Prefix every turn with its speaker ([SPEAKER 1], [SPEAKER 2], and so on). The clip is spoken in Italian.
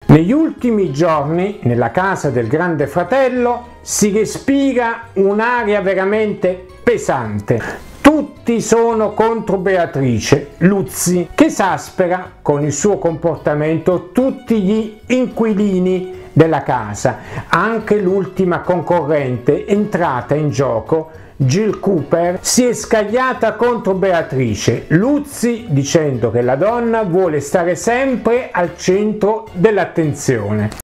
[SPEAKER 1] Negli ultimi giorni, nella casa del Grande Fratello, si respira un'aria veramente pesante. Tutti sono contro Beatrice Luzzi, che esaspera con il suo comportamento tutti gli inquilini della casa, anche l'ultima concorrente entrata in gioco, Jill Cooper, si è scagliata contro Beatrice Luzzi dicendo che la donna vuole stare sempre al centro dell'attenzione.